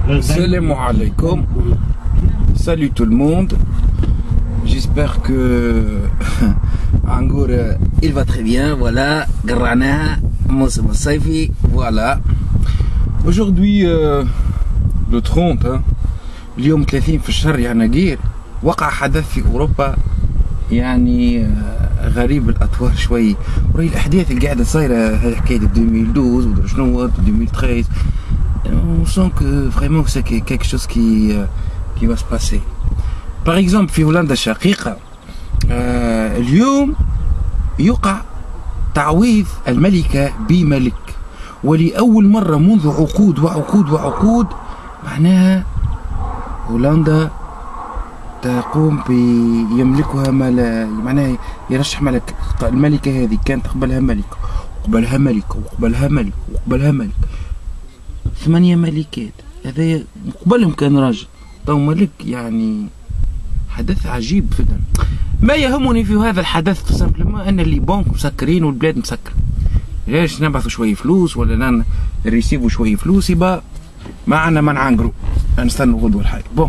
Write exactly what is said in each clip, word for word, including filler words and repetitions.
Salam alaikum. Salut tout le monde. J'espère que Angour il va très bien. Voilà. Grana, Moussem Saifi. Voilà. Aujourd'hui euh, le trente hein. اليوم ثلاثين في الشهر يا نقير وقع حدث في أوروبا يعني غريب الأطوار شوي. وراي الأحداث اللي قاعدة صايرة هذه حكاية ألفين واثناش ودرا شنو ألفين وثلاثة عشر. On sent que vraiment c'est quelque chose qui qui va se passer. Par exemple في هولندا الشقيقة آه اليوم يقع تعويض الملكة بملك، ولأول مرة منذ عقود وعقود وعقود معناها هولندا تقوم بيملكها مال معناها يرشح ملك. الملكة هذه كانت قبلها ملكة وقبلها ملكة وقبلها ملك وقبلها ملك، ثمانية ملكات. هذا قبلهم كان راجل تو ملك، يعني حدث عجيب جدا. ما يهمني في هذا الحدث سامبلومون ان اللي بنك مسكرين والبلاد مسكر. ليش نبعثوا شوية فلوس ولا نريسيفوا شوية فلوس يبقى معنا ما نعنقروا نستنوا غدوة الحاجة. بون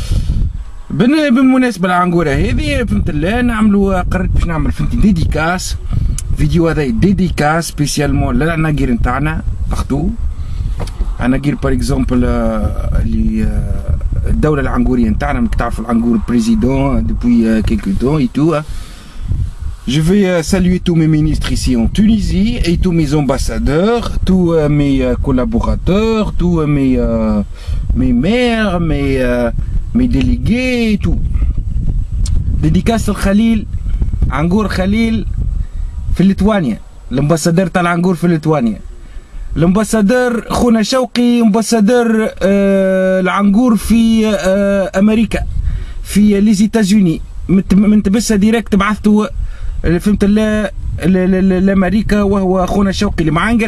بالمناسبة العنقورة هذه فهمت الله نعملوا قررت باش نعمل فهمتي ديديكاس فيديو. هذا ديديكاس سبيسيالمون للعناقير نتاعنا تاخدوه. عناقير باغ اكزومبل اللي الدولة العنقورية نتاعنا راك تعرفوا العنقور بريزيدون دوبوي كيلكو تون اي تو. Je vais saluer tous mes ministres ici en Tunisie et tous mes ambassadeurs, tous mes collaborateurs, tous mes, euh, mes maires, mes, euh, mes délégués et tout. Dédicace Khalil, Angour Khalil في ليتوانيا، الامباسادور تاع العنقور في ليتوانيا. الامباسادور خونا شوقي امباسادور آه العنقور في آه امريكا في لي زيتازوني، من تبسها ديريكت بعثته فهمت الله لامريكا وهو اخونا شوقي المعنقر.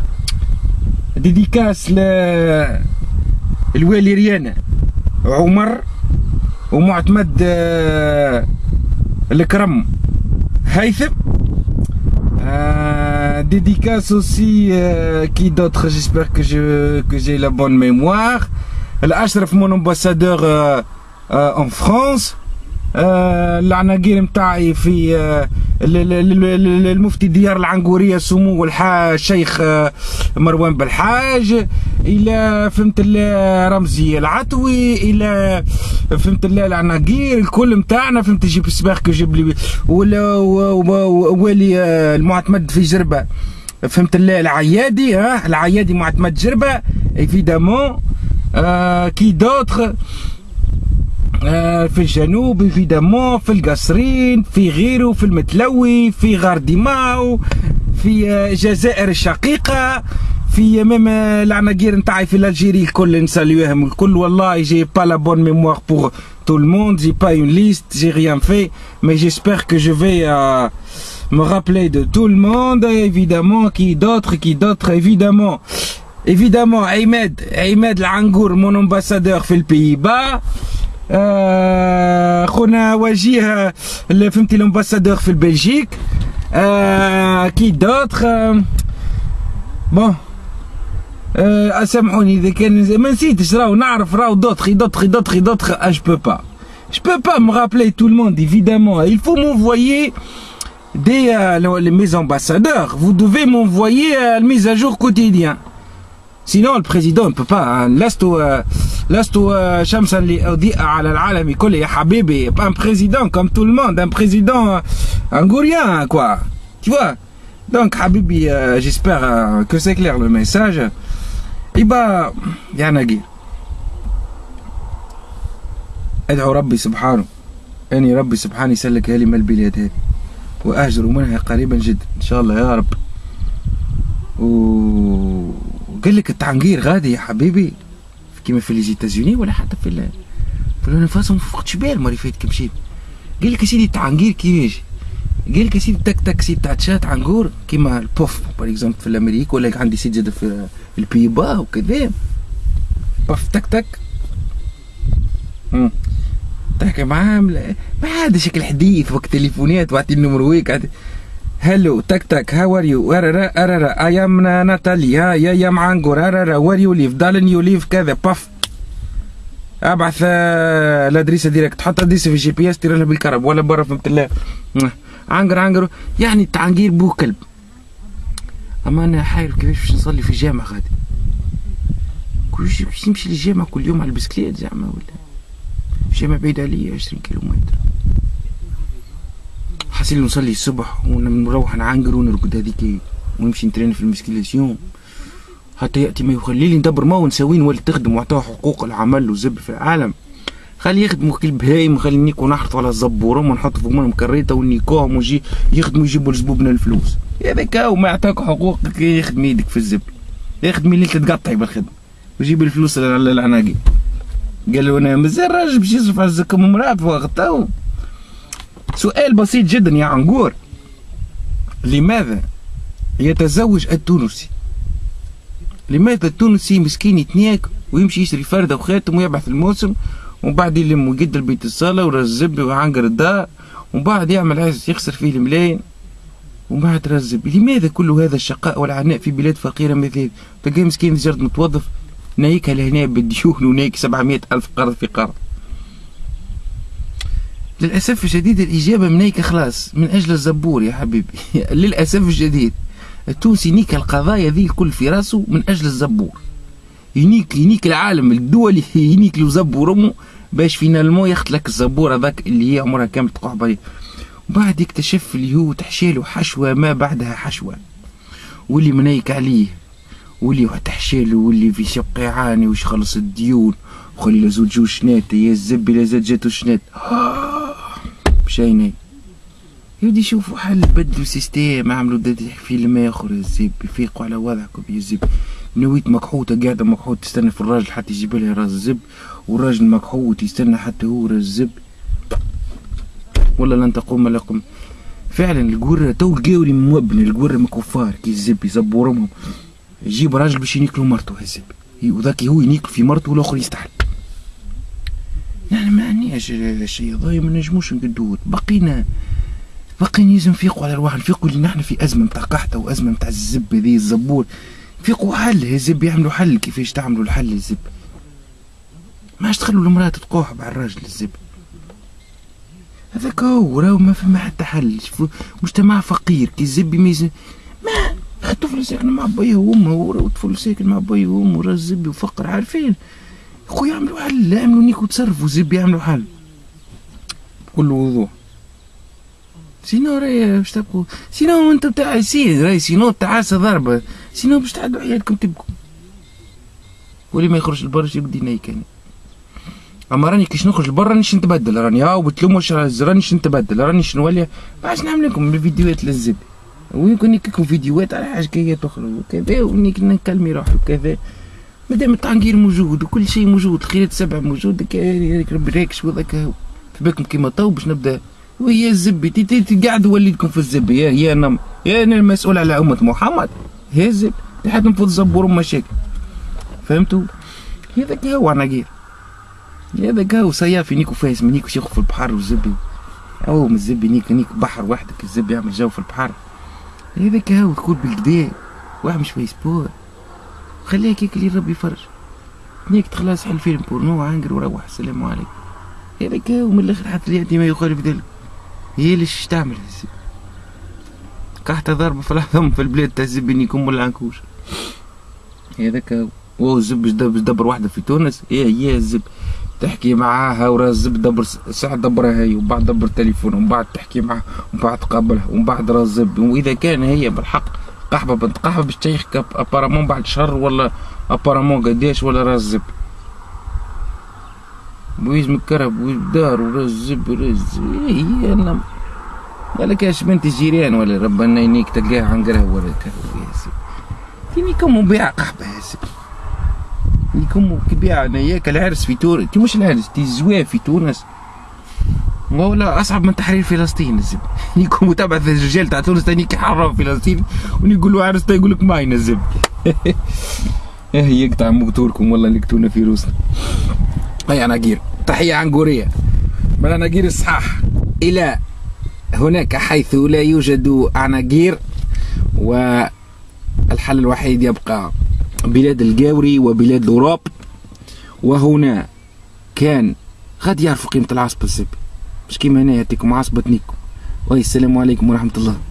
ديديكاس ل الوالي ريانا عمر ومعتمد الكرم هيثم. ديديكاس aussi qui d'autre, j'espère que je que j'ai la bonne mémoire. الاشرف mon ambassadeur en France. العناقير متاعي في المفتي ديار العنقورية سمو الشيخ مروان بالحاج، الى فهمت الله رمزي العتوي، الى فهمت الله العناقير الكل متاعنا فهمت. جيب السباق جيب لي ولا والي المعتمد في جربة فهمت الله العيادي. ها العيادي معتمد جربة ايفيدامون. كي دوتر في الجنوب ايفيدامون، في القصرين، في غيره، في المتلوي، في غارديماو، في الجزائر الشقيقة، في ميم العناقير نتاعي في الجيري الكل نساليوهم الكل. والله جي با لا بون ميموار بور تو الموند، جي با اون ليست، جي ريان في، مي جيسبر كو جو في me rappeler de tout le monde. Évidemment qui d'autre qui d'autre évidemment évidemment Ahmed Ahmed العنقور mon ambassadeur في البيبا. آه خونا وجيه اللي فهمتي الامباسادور في البلجيك. آه كي دوتر آه بون آه سامحوني اذا كان ما نسيتش، راهو نعرف راهو دوتر دوتر دوتر دوتر ا جو بو با je peux pas me rappeler tout le monde évidemment. Il faut m'envoyer des euh, mes ambassadeurs, vous devez m'envoyer euh, mise à jour quotidien. Sinon le président ne peut pas. لست لست شمسا لأضيء على العالم كله يا حبيبي. un président comme tout le monde, un président angourien quoi, tu vois. Donc حبيبي j'espère que c'est clair le message. يبقى يا نقير ادعو ربي سبحانه اني ربي سبحانه يسلك لي من البلاد هذه واهجر منها قريبا جدا ان شاء الله يا رب. و قال لك التعنقير غادي يا حبيبي كيما في لي زيتازوني ولا حتى في في الانفاس ما فقتش بال مرة فاتت كي مشيت. قال لك يا سيدي التعنقير كيفاش؟ قال لك يا سيدي تك تك سيد تاع تشات عنقور كيما البوف باغ اكزومبل في الامريك، ولا عندي سيد زاد في البيبا وكذا بوف تك تك تحكي معاه ما عاد شكل حديث وقت تليفونات واعطي النمر ويك Hello, tak tak, how are you? Arara, arara, I am Natalie, yeah, yeah, I'm Angor, arara, where you live? Darling, you live كذا, puff. ابعث الادريسه ديريكت، تحط ادريسه في الجي بي اس تيرها بالكرب ولا برا فهمت الله. عنقر عنقر يعني تعنقير بو كلب. اما انا حاير كيفاش باش نصلي في الجامع غادي. كلش باش نمشي للجامع كل يوم على البسكليت زعما ولا الجامع بعيد عليا عشرين كيلومتر. حاسين نصلي الصبح ونروح نعنقر ونرقد هذيك ونمشي نترين في المسكيلاسيون حتى ياتي ما يخليلي ندبر ما ونساوي نولي تخدم واعطوه حقوق العمل وزب في العالم. خلي يخدموا كل بهايم، خلي نيكو نحرطوا على الزبورهم ونحطوا فوقهم كريته ونيكوهم ويجي يخدموا يجيبوا لزبوبنا الفلوس. هذاك هو ما يعطاك حقوقك يخدم يدك في الزب، يخدم اللي تتقطعي بالخدمه ويجيب الفلوس على العناقي. قالوا انا مازال راجل باش يصرف على الزكام امراه في وقتها. سؤال بسيط جدا يا عنقور، لماذا يتزوج التونسي؟ لماذا التونسي مسكين يتنياك ويمشي يشتري فرده وخاتم ويبعث الموسم ومن بعد يلم ويقدر بيت الصاله ورزب ويعنقر الدار ومن بعد يعمل عز يخسر فيه الملايين ومن بعد رزب؟ لماذا كل هذا الشقاء والعناء في بلاد فقيره مثل تلقى مسكين زرد متوظف نايكها لهنا بالديون ونايك سبعمائة ألف قرض في قرض؟ للأسف الشديد الإجابة منيك خلاص من أجل الزبور يا حبيبي. للأسف الشديد التونسي نيك القضايا ذي الكل في راسه من أجل الزبور. ينيك ينيك العالم الدولي ينيك له زبور أمه باش فينالمو ياخذ لك الزبور هذاك اللي هي عمرها كامل تقعب عليه. وبعد يكتشف اللي هو تحشاله حشوة ما بعدها حشوة، واللي منيك عليه واللي تحشاله واللي في شق يعاني وش خلص الديون وخلي له زوج شنات يا الزبي لا زاد جاتو شنات. مشينا يودي يشوفوا حل، بدلوا سيستيم، عملوا فيلم اخر الزب يفيقوا على وضعكم يا الزب. نويت مكحوته قاعده مكحوت تستنى في الراجل حتى يجيب لها راس الزب، والراجل مكحوت يستنى حتى هو راس الزب. والله لن تقوم لكم فعلا. القوره تو القاوري موبن، القوره مكفار كي الزب يزبورهم يجيب راجل باش ينيكلوا مرته الزب، وذاك هو ينيكل في مرته والاخر يستحل. يعني ما عنياش الشيء هذايا ما نجموش نقدوه. بقينا بقينا لازم نفيقوا على رواحنا، نفيقوا اللي نحن في ازمه نتاع قحطه وازمه نتاع الزب ذي الزبور. نفيقوا حل الزب، يعملوا حل كيفاش تعملوا الحل الزب. ما عادش تخلوا المراه تتقوح مع الراجل الزب. هذاك هو راهو ما فما حتى حل. مجتمع فقير كي الزب يميز ما الطفل ساكن مع بيه وامه والطفل ساكن مع بيه وامه وراه الزب وفقر عارفين. خويا يعملوا حل، يعملوا نيكو تصرفوا الزب يعملوا حل بكل وضوح. سينو راهي باش تبقوا، سينو انتو بتاع سين راهي سينو تعاسه ضربه، سينو باش تعدوا حياتكم تبكوا. واللي ما يخرج لبرا يقعد ينيكني. اما راني كيش نخرج لبرا رانيش نتبدل، راني هاو بتلوموش رانيش نتبدل، رانيش نولي ما عادش نعمل لكم الفيديوهات للزب. ويمكن نكون فيديوهات على حاجات اخرى وكذا ونيك نكلمي روحي وكذا. مادام التعنقير موجود وكل شيء موجود، الخيرات السبع موجود، هذاك ربي راكش وذاك هو. فباكم كيما تو باش نبدا وهي الزبي تي قاعد وليدكم في الزبي. يا يا انا يا انا المسؤول على امه محمد، هي الزب حتى نفوت زبور مشاكل. فهمتوا؟ هذاك هو عناقير، هذاك هو صيافي نيكو فايس نيكو شيخ في البحر والزبي. او من الزبي نيك نيك بحر وحدك، الزبي يعمل جو في البحر. هذاك هو كل بالكدا واحد مش في سبور، خليها كيك اللي ربي يفرج. نيك تخلص حل فيلم بورنو عنقر وروح السلام عليكم. هذاك هو من الاخر حتى ياتي ما يخالف ذلك. هي ليش تعمل الزب؟ قحطة ضربة في العظم في البلاد تاع الزب نيكم ولا عنكوش. هذاك هو. وهو الزب باش دبر واحدة في تونس، هي هي الزب تحكي معاها ورا الزب دبر ساعة دبرها هي، ومن بعد دبر تليفون ومن بعد تحكي معها ومن بعد تقابلها ومن بعد راه الزب. واذا كان هي بالحق قحبة بنت قحبة باش تشيخك ابارامون بعد شهر ولا ابارامون قداش ولا راه الزب. بويز مكرب والدار وراه الزب راه الزب. هي انا بالك اش بنت الجيران ولا ربنا ينيك تلقاها عنقرها ولا كهو يا زب. كيما يكون بيع قحبة يا زب. يكون كبيع انا ياك العرس في تونس، انت مش العرس تي الزواج في تونس ولا اصعب من تحرير فلسطين الزب. يكون متابعة الرجال تاع تونس تاني كيحرروا فلسطين ونقولوا عرس تا يقول لك ماين الزب. هي يقطع موتوركم والله لقيتونا في روسنا. هيا عناقير، تحية عنقورية من عناقير الصحاح إلى هناك حيث لا يوجد عناقير، والحل الوحيد يبقى بلاد القاوري وبلاد أوروب. وهنا كان غادي يعرفوا قيمه العصبه الزبي، مش كيما هنا يعطيكم عصبه نيكم. والسلام عليكم ورحمه الله.